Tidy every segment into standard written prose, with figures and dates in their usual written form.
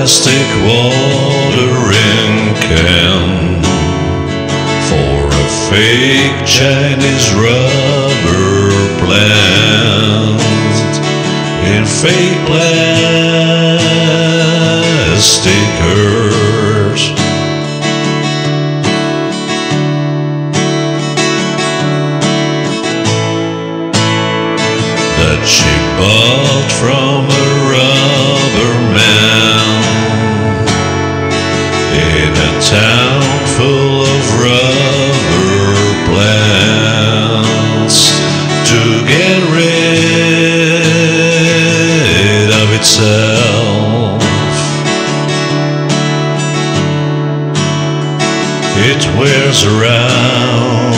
plastic watering can for a fake Chinese rubber plant in fake plastic hurt that she bought from a rubber man in a town full of rubber plants to get rid of itself. It wears around,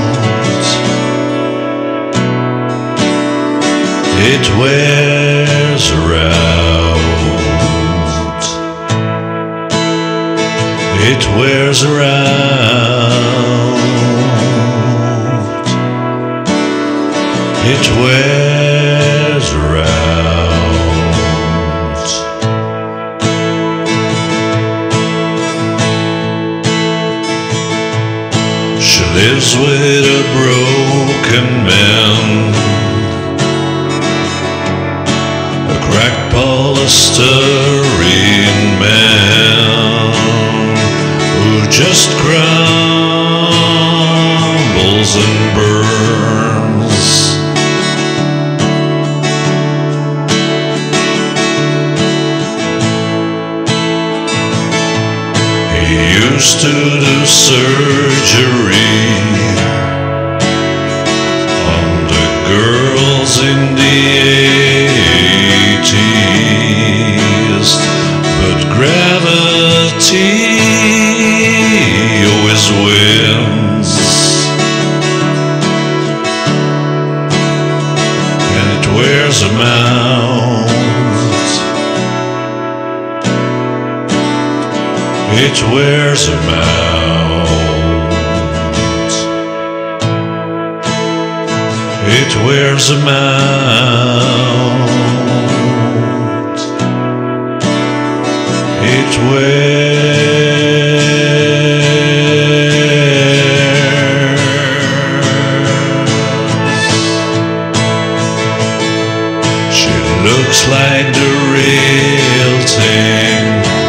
it wears around, it wears around, it wears around. She lives with a broken man, cracked polystyrene man who just crumbles and burns. He used to do surgery on the girls in the 80s, but gravity always wins, and it wears him out. It wears him out. It wears him out. It wears. She looks like the real thing.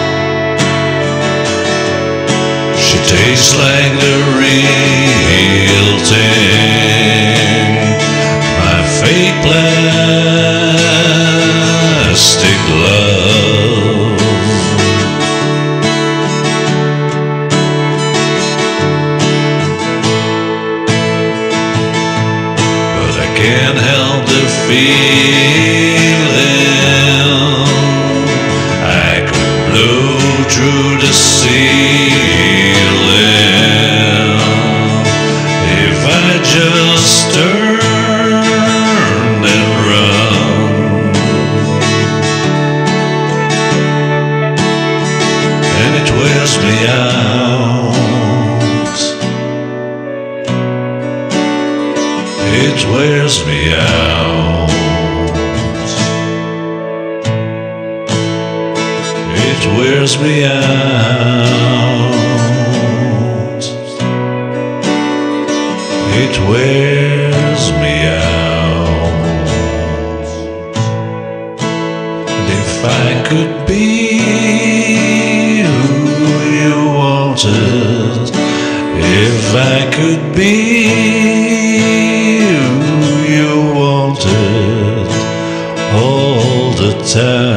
She tastes like the real thing. My fake plastic love. But I can't help the feeling I could blow through the ceiling if I just turned and run. And it wears me out. It wears me out. It wears me out. It wears me out. And if I could be who you wanted, if I could be who you wanted all the time,